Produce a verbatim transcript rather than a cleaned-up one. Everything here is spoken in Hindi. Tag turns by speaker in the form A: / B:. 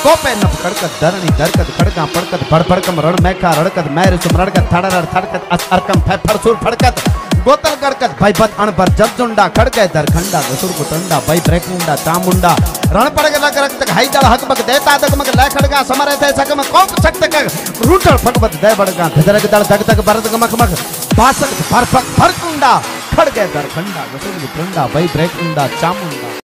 A: कोपे नप कड़कत धरणी धरकत खड़का पड़कत भड़ भड़कम रण मेखा रड़कत मैर सुमरड़कत थड़र थड़कत अरकम फर सुर फड़कत गोतल गड़कत भाई बत अणपर जबजुंडा खड़के दरखंडा गसुर कुटंडा भाई ब्रेकुंडा चामुंडा रण पड़के लग रक्त हाईदल हकबक देता दगमक लखड़गा समरे थे सकम कोप सकतक रूटल फकबत दे बड़गा धदरक दल दग तक भरत गमक मक बासक फर फक फरकुंडा खड़के दरखंडा गसुर कुटंडा भाई ब्रेकुंडा चामुंडा